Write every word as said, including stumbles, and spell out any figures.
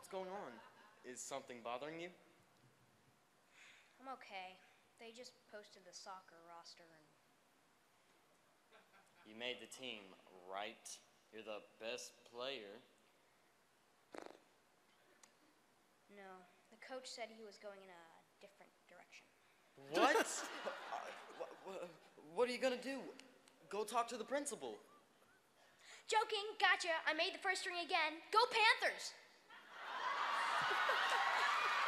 What's going on? Is something bothering you? I'm okay. They just posted the soccer roster and... You made the team, right? You're the best player. No, the coach said he was going in a different direction. What? uh, what are you gonna do? Go talk to the principal. Joking, gotcha. I made the first string again. Go Panthers!